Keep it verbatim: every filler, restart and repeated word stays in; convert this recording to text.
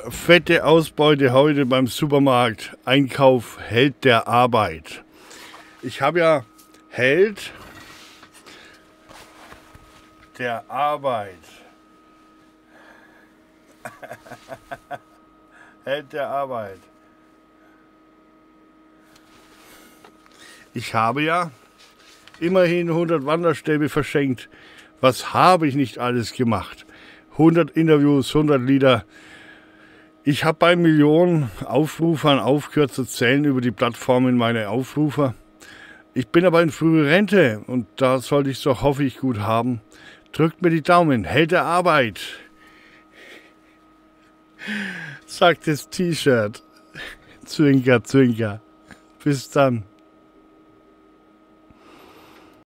Fette Ausbeute heute beim Supermarkt. Einkauf Held der Arbeit. Ich habe ja Held der Arbeit. Held der Arbeit. Ich habe ja immerhin hundert Wanderstäbe verschenkt. Was habe ich nicht alles gemacht? hundert Interviews, hundert Lieder. Ich habe bei Millionen Aufrufern aufgehört zu zählen über die Plattformen meiner Aufrufer. Ich bin aber in frühe Rente und da sollte ich es doch, hoffe ich, gut haben. Drückt mir die Daumen, Held der Arbeit, sagt das T-Shirt. Zwinker, zwinker. Bis dann.